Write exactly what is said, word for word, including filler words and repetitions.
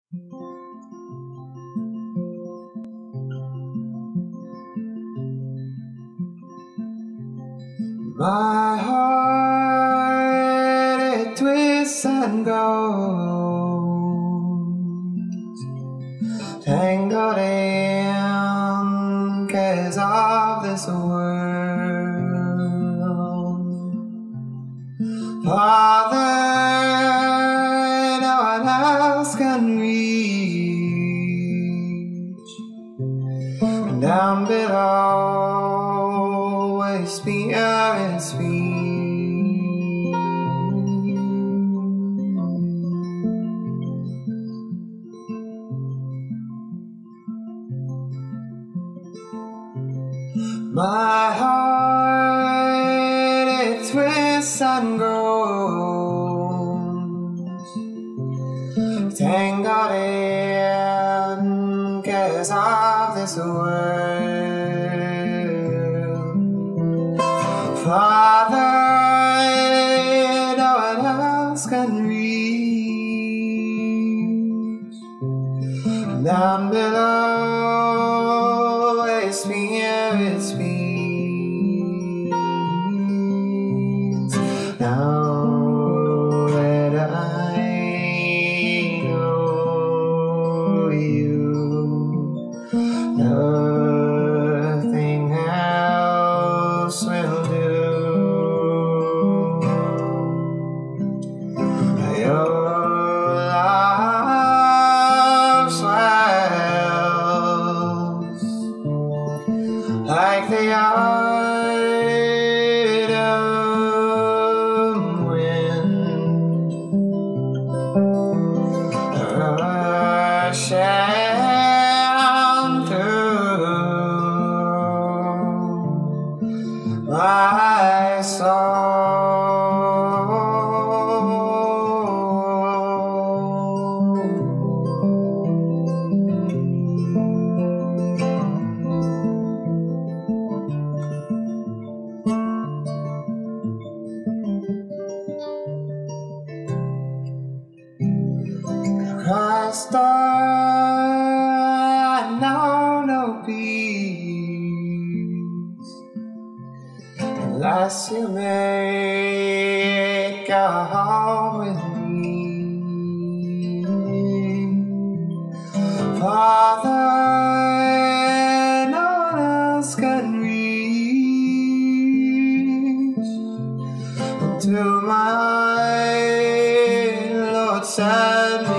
My heart, it twists and goes, tangled in cares of this world. Father, no one else can reach, and down below a spirit speaks. My heart, it twists and groans, tangled in cares of this world. Father, no one else can reach, and down below a spirit speaks. Now that I know you, nothing else will do. Your love swells like the autumn wind, rushing through my soul. Christ, I know no peace unless you make a home with me. Father, no one else can reach into my heart. Lord, send me.